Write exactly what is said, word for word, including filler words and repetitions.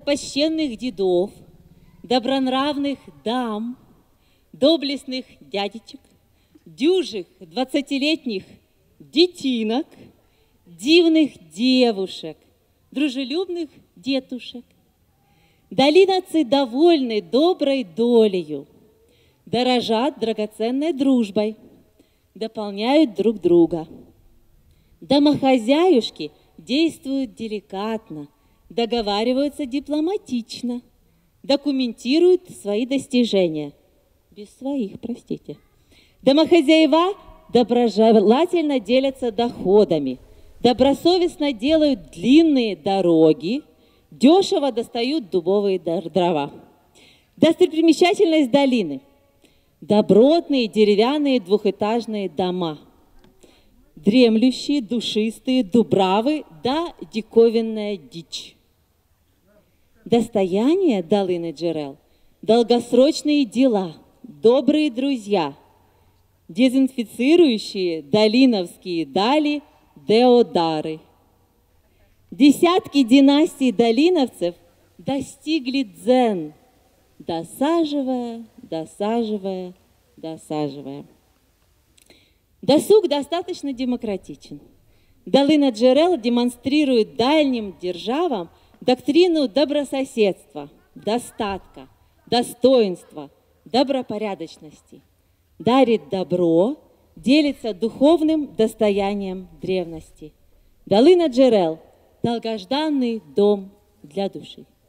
почтенных дедов, добронравных дам, доблестных дядечек, дюжих двадцатилетних детинок, дивных девушек, дружелюбных детушек. Долиновцы довольны доброй долею, дорожат драгоценной дружбой, дополняют друг друга. Домохозяюшки действуют деликатно, договариваются дипломатично, документируют свои достижения. Без своих, простите. Домохозяева доброжелательно делятся доходами, добросовестно делают длинные дороги, дешево достают дубовые дрова. Достопримечательность долины – добротные деревянные двухэтажные дома, дремлющие, душистые дубравы да диковинная дичь. Достояние долины Джерел – долгосрочные дела, добрые друзья, дезинфицирующие долиновские дали деодары. Десятки династий долиновцев достигли дзен, досаживая, досаживая, досаживая. Досуг достаточно демократичен. Долина Джерел демонстрирует дальним державам доктрину добрососедства, достатка, достоинства, добропорядочности. Дарит добро, делится духовным достоянием древности. Долина Джерел – долгожданный дом для души.